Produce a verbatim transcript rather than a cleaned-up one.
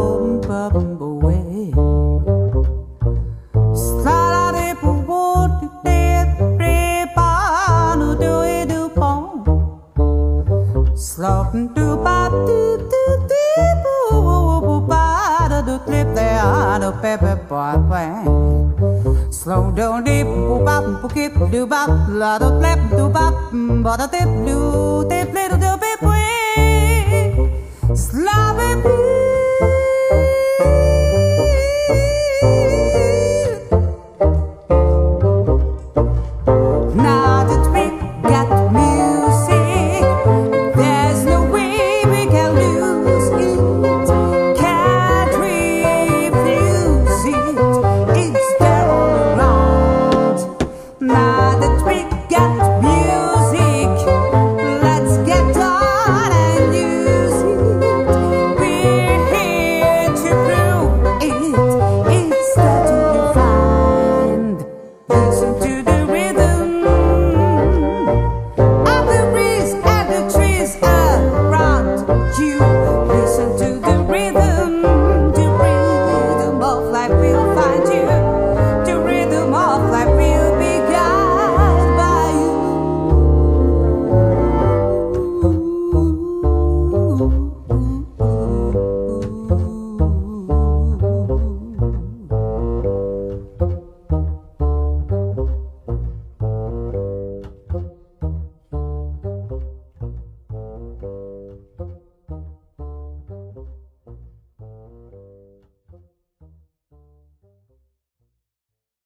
boom bum away. Slide it boot dead repan do it do pong. Slop do ba do do do boo ba do clip there no pepper boy. Slow down deep, boop bop, boop keep, do bop, la do flip, do bop, but a tip, do tip, little do bit way. Slap it.